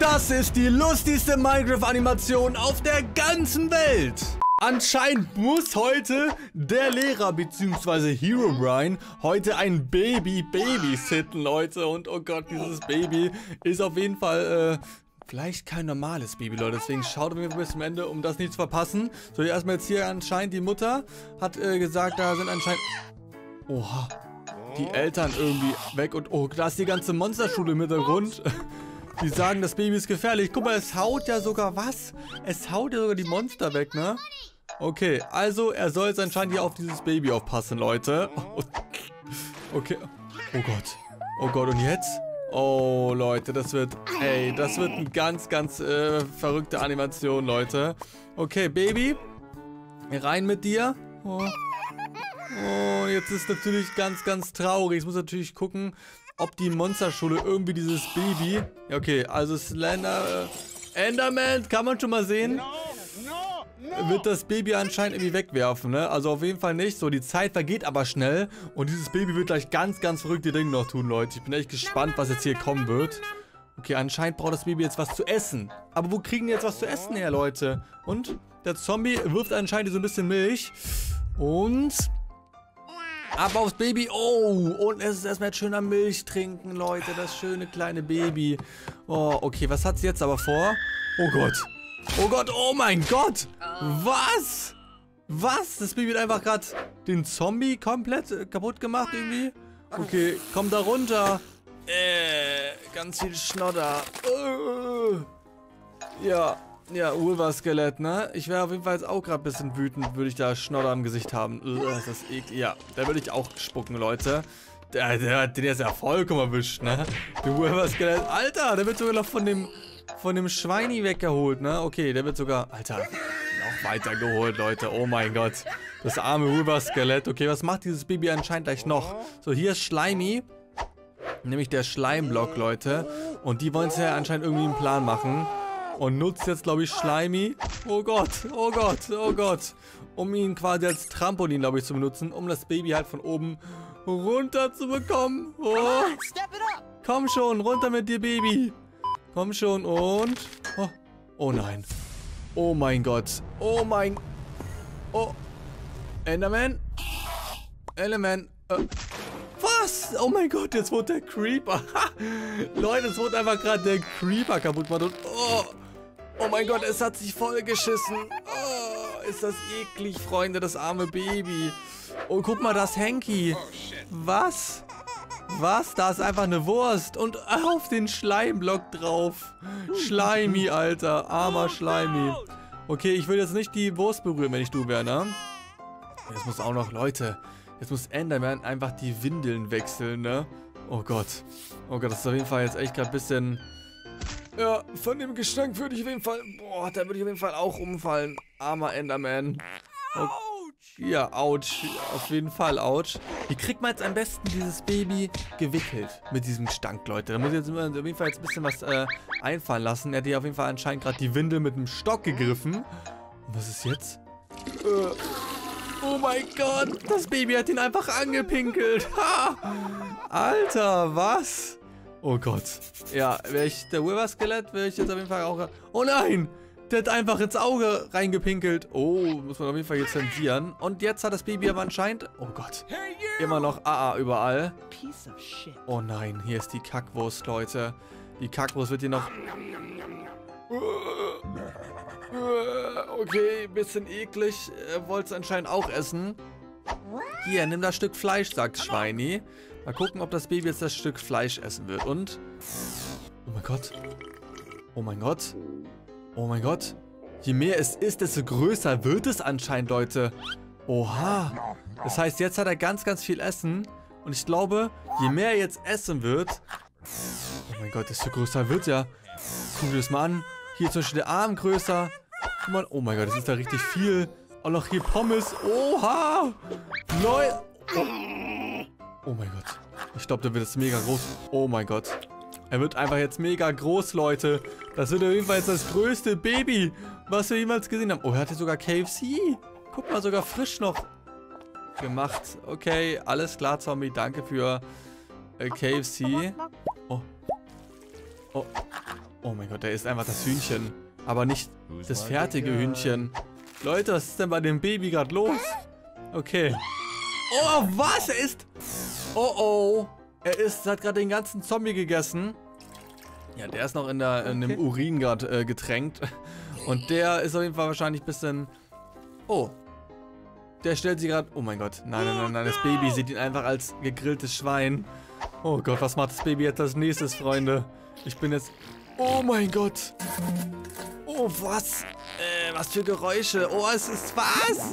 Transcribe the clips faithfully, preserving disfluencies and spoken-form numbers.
Das ist die lustigste Minecraft-Animation auf der ganzen Welt. Anscheinend muss heute der Lehrer bzw. Herobrine heute ein Baby babysitten, Leute. Und oh Gott, dieses Baby ist auf jeden Fall äh, vielleicht kein normales Baby, Leute. Deswegen schaut mir bis zum Ende, um das nicht zu verpassen. So, erstmal jetzt hier anscheinend die Mutter hat äh, gesagt, da sind anscheinend... Oha, die Eltern irgendwie weg. Und oh, da ist die ganze Monsterschule im Hintergrund. Die sagen, das Baby ist gefährlich. Guck mal, es haut ja sogar was. Es haut ja sogar die Monster weg, ne? Okay, also er soll jetzt anscheinend hier auf dieses Baby aufpassen, Leute. Okay. Oh Gott. Oh Gott, und jetzt? Oh, Leute, das wird... Ey, das wird eine ganz, ganz äh, verrückte Animation, Leute. Okay, Baby. Rein mit dir. Oh. Oh, jetzt ist natürlich ganz, ganz traurig. Ich muss natürlich gucken, ob die Monsterschule irgendwie dieses Baby... Ja, okay, also Slender... Äh, Enderman, kann man schon mal sehen. Wird das Baby anscheinend irgendwie wegwerfen, ne? Also auf jeden Fall nicht. So, die Zeit vergeht aber schnell. Und dieses Baby wird gleich ganz, ganz verrückte Dinge noch tun, Leute. Ich bin echt gespannt, was jetzt hier kommen wird. Okay, anscheinend braucht das Baby jetzt was zu essen. Aber wo kriegen die jetzt was zu essen her, Leute? Und der Zombie wirft anscheinend so ein bisschen Milch. Und... ab aufs Baby. Oh, und es ist erstmal jetzt schön am Milch trinken, Leute. Das schöne kleine Baby. Oh, okay, was hat sie jetzt aber vor? Oh Gott. Oh Gott, oh mein Gott. Was? Was? Das Baby hat einfach gerade den Zombie komplett äh, kaputt gemacht irgendwie. Okay, komm da runter. Äh, ganz viel Schnodder. Uh, ja. Ja, Urwaskelett, ne? Ich wäre auf jeden Fall jetzt auch gerade ein bisschen wütend, würde ich da Schnodder im Gesicht haben. Ugh, das ist eklig. Ja, da würde ich auch spucken, Leute. Der, der, der ist ja vollkommen erwischt, ne? Der Urwaskelett. Alter, der wird sogar noch von dem, von dem Schweini weggeholt, ne? Okay, der wird sogar, Alter, noch weiter geholt, Leute. Oh mein Gott. Das arme Urwaskelett. Okay, was macht dieses Baby anscheinend gleich noch? So, hier ist Schleimi. Nämlich der Schleimblock, Leute. Und die wollen es ja anscheinend irgendwie einen Plan machen. Und nutzt jetzt, glaube ich, Schleimi. Oh Gott, oh Gott, oh Gott. Um ihn quasi als Trampolin, glaube ich, zu benutzen, um das Baby halt von oben runter zu bekommen. Oh. Komm schon, runter mit dir, Baby. Komm schon und... Oh, oh nein. Oh mein Gott. Oh mein... Oh. Enderman? Enderman. Äh. Was? Oh mein Gott, jetzt wurde der Creeper. Leute, es wurde einfach gerade der Creeper kaputt gemacht. Und oh, oh mein Gott, es hat sich voll geschissen. Oh, ist das eklig, Freunde, das arme Baby. Oh, guck mal, das Hanky. Was? Was? Da ist einfach eine Wurst. Und auf den Schleimblock drauf. Schleimi, Alter. Armer Schleimi. Okay, ich will jetzt nicht die Wurst berühren, wenn ich du wäre, ne? Jetzt muss auch noch, Leute... Jetzt muss Enderman einfach die Windeln wechseln, ne? Oh Gott. Oh Gott, das ist auf jeden Fall jetzt echt gerade ein bisschen... Ja, von dem Gestank würde ich auf jeden Fall... Boah, da würde ich auf jeden Fall auch umfallen. Armer Enderman. Oh, ja, ouch. Auf jeden Fall, ouch. Wie kriegt man jetzt am besten dieses Baby gewickelt mit diesem Gestank, Leute? Da muss ich jetzt auf jeden Fall jetzt ein bisschen was äh, einfallen lassen. Er hat hier auf jeden Fall anscheinend gerade die Windel mit dem Stock gegriffen. Und was ist jetzt? Äh... Oh mein Gott, das Baby hat ihn einfach angepinkelt. Ha! Alter, was? Oh Gott. Ja, wäre ich der Wither-Skelett, wäre ich jetzt auf jeden Fall auch... Oh nein! Der hat einfach ins Auge reingepinkelt. Oh, muss man auf jeden Fall jetzt zensieren. Und jetzt hat das Baby aber anscheinend... Oh Gott. Immer noch A A überall. Oh nein, hier ist die Kackwurst, Leute. Die Kackwurst wird hier noch... Okay, bisschen eklig. Er wollte es anscheinend auch essen. Hier, nimm das Stück Fleisch, sagt Schweini. Mal gucken, ob das Baby jetzt das Stück Fleisch essen wird. Und... Oh mein Gott. Oh mein Gott. Oh mein Gott. Je mehr es ist, desto größer wird es anscheinend, Leute. Oha. Das heißt, jetzt hat er ganz, ganz viel Essen. Und ich glaube, je mehr er jetzt essen wird... Oh mein Gott, desto größer wird er. Guck dir das mal an. Hier zum Beispiel der Arm größer. Guck mal. Oh mein Gott, das ist da richtig viel. Auch noch hier Pommes. Oha. Neu. Oh. Oh mein Gott. Ich glaube, der wird jetzt mega groß. Oh mein Gott. Er wird einfach jetzt mega groß, Leute. Das wird auf jeden Fall jetzt das größte Baby, was wir jemals gesehen haben. Oh, er hat hier sogar K F C. Guck mal, sogar frisch noch gemacht. Okay, alles klar, Zombie. Danke für äh, K F C. Oh. Oh. Oh mein Gott, der ist einfach das Hühnchen. Aber nicht das fertige Hühnchen. Leute, was ist denn bei dem Baby gerade los? Okay. Oh, was? Er ist... Oh, oh. Er ist, hat gerade den ganzen Zombie gegessen. Ja, der ist noch in, der, in dem Urin gerade äh, getränkt. Und der ist auf jeden Fall wahrscheinlich ein bisschen... Oh. Der stellt sich gerade... Oh mein Gott. Nein, nein, nein, nein. Das Baby sieht ihn einfach als gegrilltes Schwein. Oh Gott, was macht das Baby jetzt als nächstes, Freunde? Ich bin jetzt... Oh mein Gott. Oh, was? Äh, was für Geräusche? Oh, es ist was?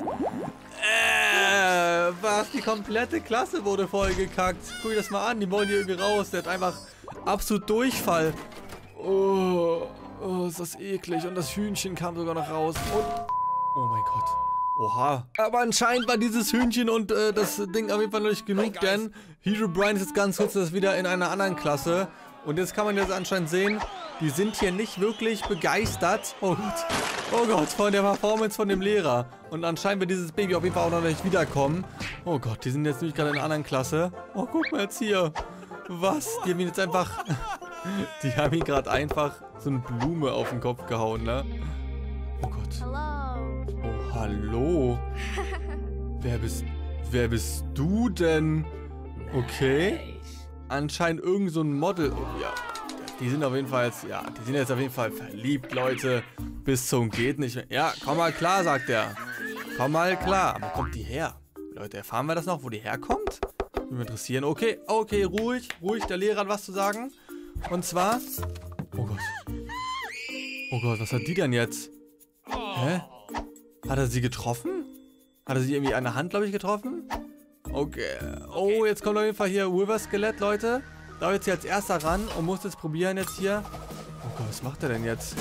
Äh, was? Die komplette Klasse wurde vollgekackt. Guck dir das mal an, die wollen hier irgendwie raus. Der hat einfach absolut Durchfall. Oh, oh, ist das eklig. Und das Hühnchen kam sogar noch raus. Und, oh mein Gott. Oha. Aber anscheinend war dieses Hühnchen und äh, das Ding auf jeden Fall noch nicht genug, denn Herobrine ist jetzt ganz kurz wieder in einer anderen Klasse. Und jetzt kann man jetzt anscheinend sehen, die sind hier nicht wirklich begeistert. Oh Gott. Oh Gott, von der Performance von dem Lehrer. Und anscheinend wird dieses Baby auf jeden Fall auch noch nicht wiederkommen. Oh Gott, die sind jetzt nämlich gerade in einer anderen Klasse. Oh, guck mal jetzt hier. Was? Die haben ihn jetzt einfach... Die haben ihn gerade einfach so eine Blume auf den Kopf gehauen, ne? Oh Gott. Oh, hallo. Wer bist... Wer bist du denn? Okay. Anscheinend irgend so ein Model. Oh, ja. Die sind auf jeden Fall jetzt... Ja, die sind jetzt auf jeden Fall verliebt, Leute. Bis zum geht nicht mehr. Ja, komm mal klar, sagt er. Komm mal klar. Aber wo kommt die her? Leute, erfahren wir das noch, wo die herkommt? Würde mich interessieren. Okay, okay, ruhig, ruhig. Der Lehrer hat was zu sagen. Und zwar... Oh Gott. Oh Gott, was hat die denn jetzt? Hä? Hat er sie getroffen? Hat er sie irgendwie an der Hand, glaube ich, getroffen? Okay. Oh, jetzt kommt auf jeden Fall hier River-Skelett, Leute. Da jetzt hier als erster ran und muss jetzt probieren jetzt hier. Oh Gott, was macht er denn jetzt?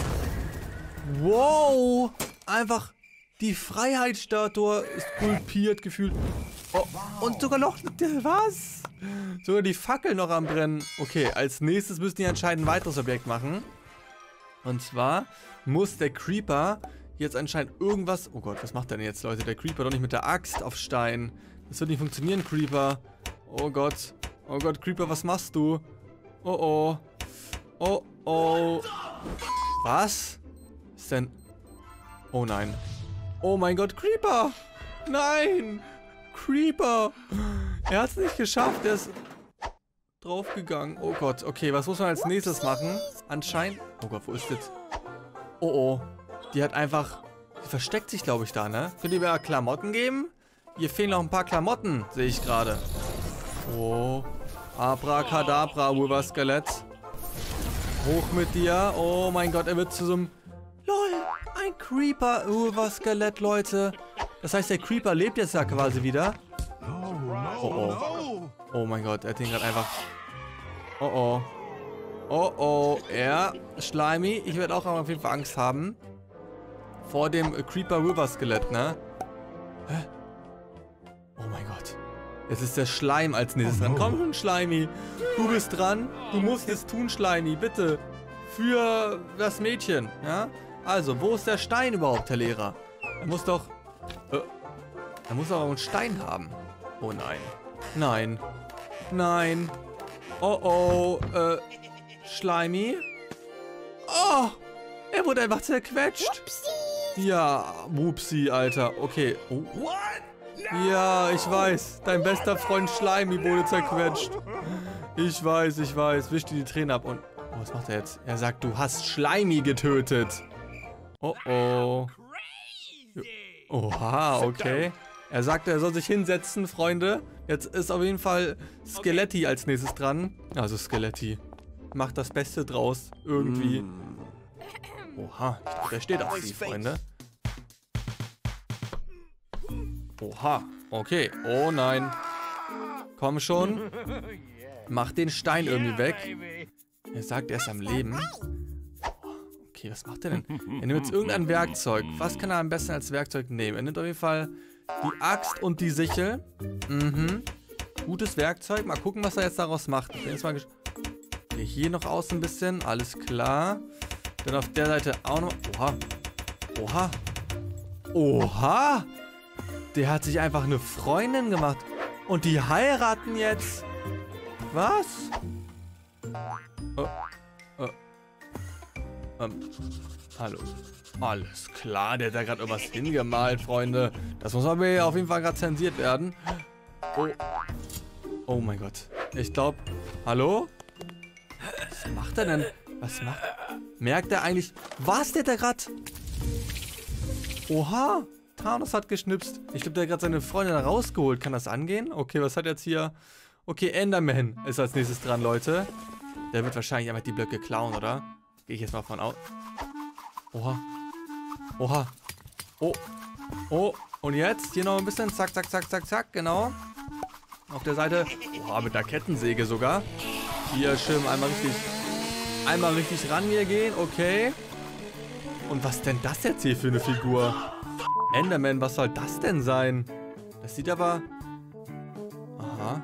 Wow! Einfach die Freiheitsstatue ist skulptiert gefühlt. Oh, und sogar noch... Was? Sogar die Fackel noch am Brennen. Okay, als nächstes müssen die anscheinend ein weiteres Objekt machen. Und zwar muss der Creeper jetzt anscheinend irgendwas... Oh Gott, was macht der denn jetzt, Leute? Der Creeper doch nicht mit der Axt auf Stein. Das wird nicht funktionieren, Creeper. Oh Gott. Oh Gott, Creeper, was machst du? Oh oh. Oh oh. Was? Was ist denn... Oh nein. Oh mein Gott, Creeper. Nein. Creeper. Er hat es nicht geschafft. Er ist draufgegangen. Oh Gott. Okay, was muss man als nächstes machen? Anscheinend... Oh Gott, wo ist das? Oh oh. Die hat einfach... Die versteckt sich, glaube ich, da, ne? Könnt ihr mir Klamotten geben? Hier fehlen noch ein paar Klamotten, sehe ich gerade. Oh. Abracadabra, River-Skelett. Hoch mit dir. Oh mein Gott, er wird zu so einem... LOL, ein Creeper, River-Skelett, Leute. Das heißt, der Creeper lebt jetzt ja quasi wieder. Oh oh. Oh mein Gott, er hat den gerade einfach... Oh oh. Oh oh. Ja, Slimy. Ich werde auch auf jeden Fall Angst haben. Vor dem Creeper River-Skelett, ne? Hä? Oh mein Gott. Jetzt ist der Schleim als nächstes dran. Komm schon, Slimy. Du bist dran. Du musst es tun, Slimy. Bitte. Für das Mädchen. Ja? Also, wo ist der Stein überhaupt, Herr Lehrer? Er muss doch... Äh, er muss doch auch einen Stein haben. Oh nein. Nein. Nein. Oh oh. Äh, Slimy. Oh. Er wurde einfach zerquetscht. Ja, Wupsi, Alter. Okay. Oh. Ja, ich weiß. Dein bester Freund Slimy wurde zerquetscht. Ich weiß, ich weiß. Wisch dir die Tränen ab und... Oh, was macht er jetzt? Er sagt, du hast Slimy getötet. Oh, oh. Oha, okay. Er sagte, er soll sich hinsetzen, Freunde. Jetzt ist auf jeden Fall Skeletti als nächstes dran. Also Skeletti. Macht das Beste draus. Irgendwie. Oha, ich dachte, der steht auf sie, Freunde. Oha, okay. Oh nein. Komm schon. Mach den Stein irgendwie weg. Er sagt, er ist am Leben. Okay, was macht er denn? Er nimmt jetzt irgendein Werkzeug. Was kann er am besten als Werkzeug nehmen? Er nimmt auf jeden Fall die Axt und die Sichel. Mhm. Gutes Werkzeug. Mal gucken, was er jetzt daraus macht. Ich bin jetzt mal gesch- okay, hier noch außen ein bisschen. Alles klar. Dann auf der Seite auch noch... Oha. Oha. Oha. Der hat sich einfach eine Freundin gemacht. Und die heiraten jetzt. Was? Oh. Oh. Ähm, hallo. Alles klar, der hat da gerade irgendwas hingemalt, Freunde. Das muss aber auf jeden Fall gerade zensiert werden. Oh. Oh mein Gott. Ich glaube... Hallo? Was macht er denn? Was macht... Merkt er eigentlich... Was, der da gerade... Oha. Thanos hat geschnipst. Ich glaube, der hat gerade seine Freundin rausgeholt. Kann das angehen? Okay, was hat jetzt hier... Okay, Enderman ist als nächstes dran, Leute. Der wird wahrscheinlich einfach die Blöcke klauen, oder? Gehe ich jetzt mal von aus. Oha. Oha. Oh. Oh. Und jetzt hier noch ein bisschen. Zack, zack, zack, zack, zack. Genau. Auf der Seite. Oha, mit der Kettensäge sogar. Hier schön einmal richtig... Einmal richtig ran hier gehen. Okay. Und was denn das jetzt hier für eine Figur? Enderman, was soll das denn sein? Das sieht aber... Aha.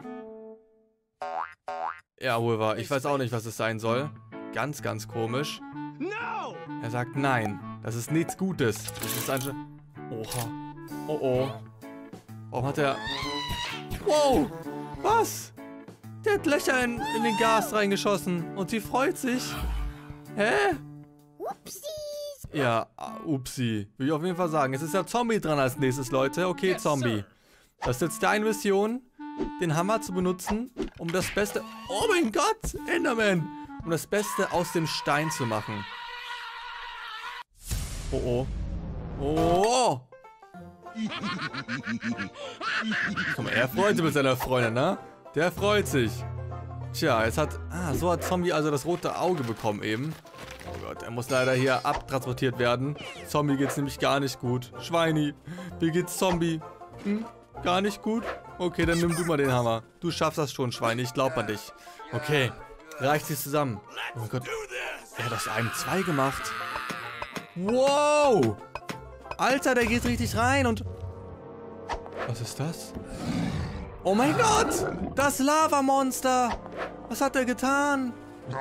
Ja, wohl wahr. Ich weiß auch nicht, was es sein soll. Ganz, ganz komisch. Er sagt nein. Das ist nichts Gutes. Das ist ein... Oha. Oh, oh. Warum hat er... Wow. Was? Der hat Löcher in, in den Gas reingeschossen. Und sie freut sich. Hä? Upsi. Ja, upsi. Will ich auf jeden Fall sagen. Jetzt ist der Zombie dran als nächstes, Leute. Okay, Zombie. Das ist jetzt deine Mission, den Hammer zu benutzen, um das Beste... Oh mein Gott, Enderman! Um das Beste aus dem Stein zu machen. Oh, oh. Oh! Guck mal, er freut sich mit seiner Freundin, ne? Der freut sich. Tja, jetzt hat... Ah, so hat Zombie also das rote Auge bekommen eben. Oh Gott, er muss leider hier abtransportiert werden. Zombie geht's nämlich gar nicht gut. Schweini, wie geht's Zombie? Hm? Gar nicht gut? Okay, dann nimm du mal den Hammer. Du schaffst das schon, Schweini. Ich glaub an dich. Okay, reicht sich zusammen. Oh mein Gott, er hat aus einem zwei gemacht. Wow! Alter, der geht richtig rein und... Was ist das? Oh mein Gott! Das Lavamonster! Was hat er getan?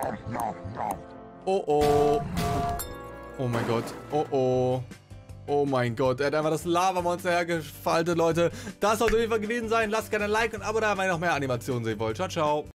Oh oh. Oh mein Gott. Oh oh. Oh mein Gott. Er hat einfach das Lavamonster hergefaltet, Leute. Das soll auf jeden Fall gewesen sein. Lasst gerne ein Like und ein Abo da, wenn ihr noch mehr Animationen sehen wollt. Ciao, ciao.